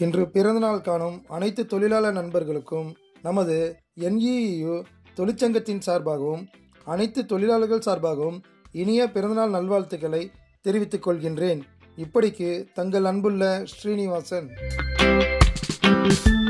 இன்று பிறந்தநாள் காணும் அனைத்து தொழிலாளர் நண்பர்களுக்கும் நமது NEEU தொழிற்சங்கத்தின் சார்பாகவும் அனைத்து தொழிலாளர்கள் சார்பாகவும் இனிய பிறந்தநாள் நல்வாழ்த்துக்களை தெரிவித்துக் கொள்கின்றேன். இப்படிக்கு தங்கள் அன்புள்ள ஸ்ரீனிவாசன்.